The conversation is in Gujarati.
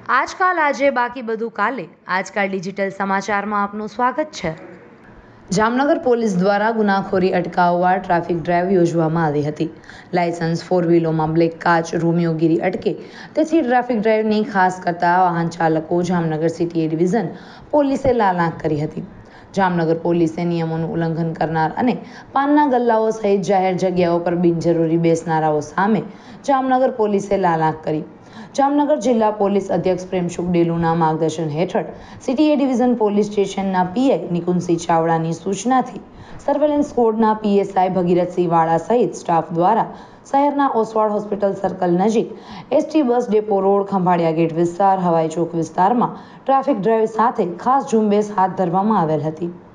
આજકાલ આજે બાકી બધું કાલે આજકાલ ડિજિટલ સમાચારમાં આપનું સ્વાગત છે। જામનગર પોલીસ દ્વારા ગુનાખોરી અટકાવવા ટ્રાફિક ડ્રાઈવ યોજવામાં આવી હતી। લાયસન્સ ફોર વ્હીલોમાં બ્લેક કાચ રોમિયોગીરી અટકે તેથી ટ્રાફિક ડ્રાઈવની ખાસ કરતા વાહન ચાલકો જામનગર સિટી એ ડિવિઝન પોલીસે લાલાંક કરી હતી। જામનગર પોલીસે નિયમોનું ઉલ્લંઘન કરનાર અને પાનના ગલ્લાઓ સહિત જાહેર જગ્યાઓ પર બિનજરૂરી બેસનારાઓ સામે જામનગર પોલીસે લાલાંક કરી। જામનગર જિલ્લા પોલીસ અધ્યક્ષ પ્રેમશુખ ડેલુના માર્ગદર્શન હેઠળ સિટી એ ડિવિઝન પોલીસ સ્ટેશનના પીઆઈ નિકુંજસિંહ ચાવડાની સૂચનાથી સર્વેલન્સ સ્કોડના પીએસઆઈ ભગીરથસિંહ વાળા સહિત સ્ટાફ દ્વારા શહેરના ઓસવાડ હોસ્પિટલ સર્કલ નજીક ST bus depot road, Khambhaliya gate વિસ્તાર, હવાઈ ચોક વિસ્તારમાં ટ્રાફિક ડ્રાઈવ સાથે ખાસ ઝુંબેશ હાથ ધરવામાં આવેલ હતી।